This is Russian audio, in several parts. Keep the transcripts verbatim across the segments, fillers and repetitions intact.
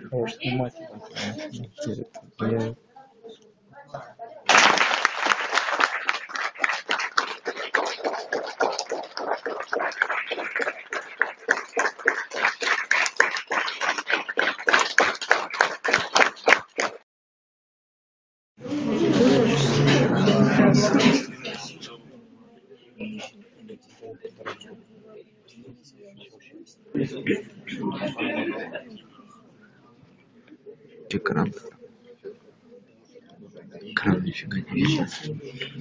Может, внимательно, конечно, перед я... Экран. Экран нифига не видит.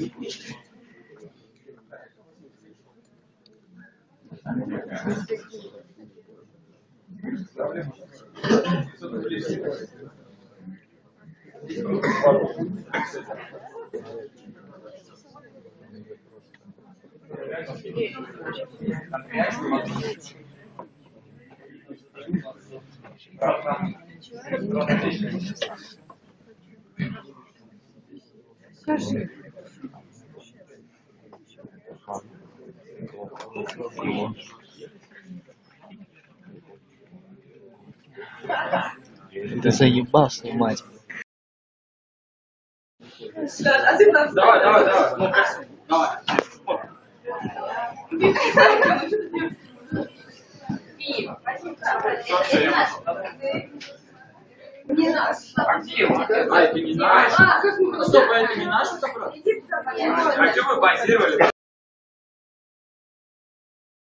Скажи. Ты заебал снимать. Давай, давай, давай. Давай. Не наш. А где? А, это не наш. Стоп, это не наш? А где вы базировали?